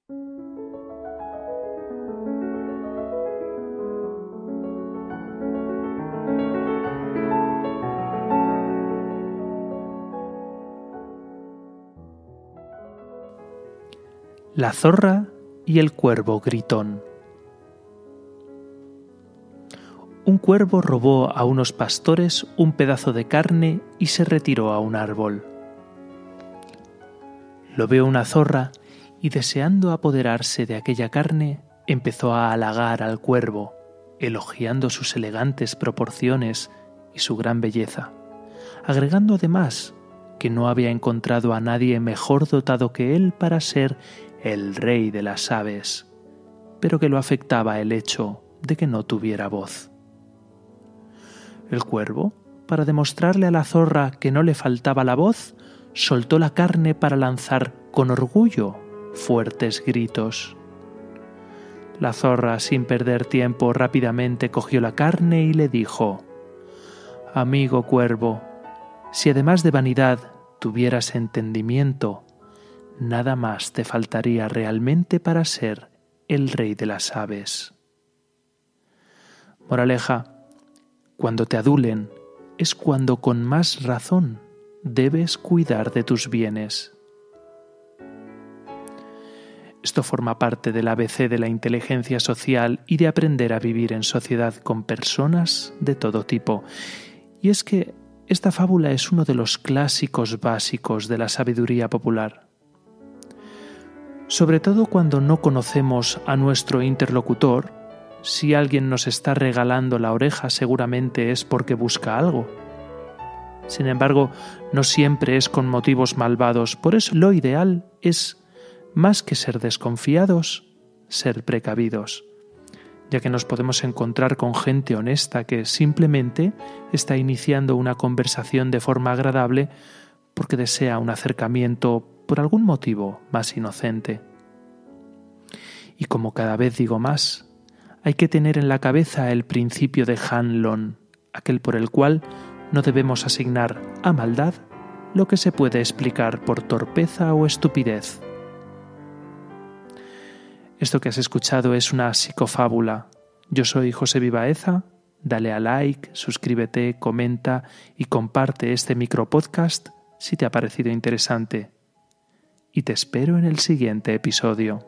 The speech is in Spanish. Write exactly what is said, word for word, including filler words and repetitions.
La zorra y el cuervo gritón. Un cuervo robó a unos pastores un pedazo de carne y se retiró a un árbol. Lo vio una zorra y, deseando apoderarse de aquella carne, empezó a halagar al cuervo, elogiando sus elegantes proporciones y su gran belleza, agregando además que no había encontrado a nadie mejor dotado que él para ser el rey de las aves, pero que lo afectaba el hecho de que no tuviera voz. El cuervo, para demostrarle a la zorra que no le faltaba la voz, soltó la carne para lanzar con orgullo fuertes gritos. La zorra, sin perder tiempo, rápidamente cogió la carne y le dijo: «Amigo cuervo, si además de vanidad tuvieras entendimiento, nada más te faltaría realmente para ser el rey de las aves». Moraleja: cuando te adulen es cuando con más razón debes cuidar de tus bienes. Esto forma parte del A B C de la inteligencia social y de aprender a vivir en sociedad con personas de todo tipo. Y es que esta fábula es uno de los clásicos básicos de la sabiduría popular. Sobre todo cuando no conocemos a nuestro interlocutor, si alguien nos está regalando la oreja seguramente es porque busca algo. Sin embargo, no siempre es con motivos malvados, por eso lo ideal es, más que ser desconfiados, ser precavidos, ya que nos podemos encontrar con gente honesta que simplemente está iniciando una conversación de forma agradable porque desea un acercamiento por algún motivo más inocente. Y como cada vez digo más, hay que tener en la cabeza el principio de Han Lon, aquel por el cual no debemos asignar a maldad lo que se puede explicar por torpeza o estupidez. Esto que has escuchado es una psicofábula. Yo soy José Vivaeza. Dale a like, suscríbete, comenta y comparte este micropodcast si te ha parecido interesante. Y te espero en el siguiente episodio.